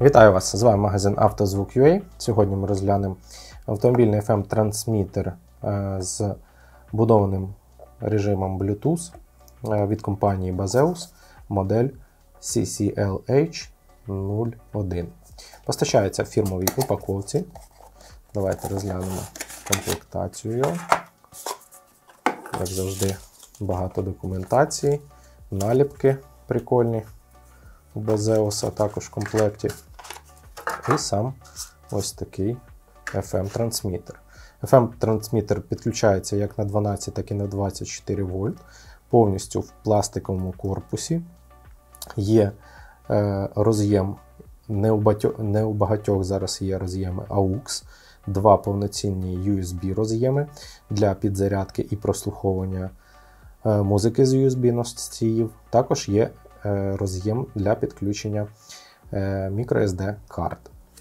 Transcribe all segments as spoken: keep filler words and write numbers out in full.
Вітаю вас! З вами магазин «Автозвук.ua». Сьогодні ми розглянемо автомобільний еф ем-трансмітер з будованим режимом Bluetooth від компанії Baseus, модель сі сі ел ейч нуль один. Постачається в фірмовій упаковці. Давайте розглянемо комплектацію його. Як завжди, багато документації, наліпки прикольні у Baseus, а також в комплекті. І сам ось такий еф ем-трансмітер. еф ем-трансмітер підключається як на дванадцять, так і на двадцять чотири вольт. Повністю в пластиковому корпусі. Є е, роз'єм, не у, батьо, не у багатьох зараз є роз'єми АУКС, два повноцінні ю ес бі роз'єми для підзарядки і прослуховування е, музики з ю ес бі-носіїв. Також є е, роз'єм для підключення е, microSD карт.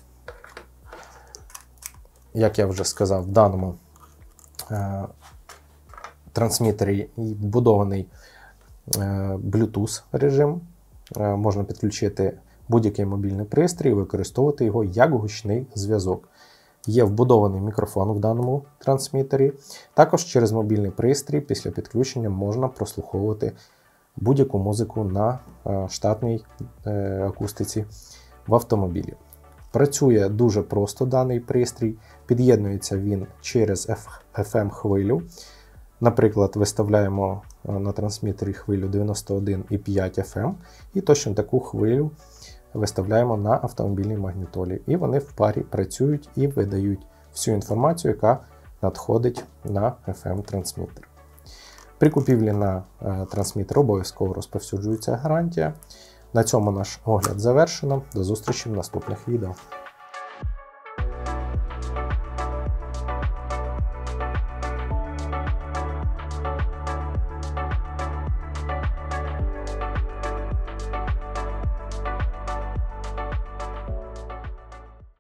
Як я вже сказав, в даному е, трансмітері вбудований е, Bluetooth режим. Е, можна підключити будь-який мобільний пристрій і використовувати його як гучний зв'язок. Є вбудований мікрофон в даному трансмітері. Також через мобільний пристрій після підключення можна прослуховувати будь-яку музику на е, штатній е, акустиці в автомобілі. Працює дуже просто даний пристрій, під'єднується він через еф ем-хвилю. Наприклад, виставляємо на трансмітері хвилю дев'яносто один і п'ять еф ем і точно таку хвилю виставляємо на автомобільній магнітолі. І вони в парі працюють і видають всю інформацію, яка надходить на еф ем-трансмітер. При купівлі на трансмітер обов'язково розповсюджується гарантія. На цьому наш огляд завершено. До зустрічі в наступних відео.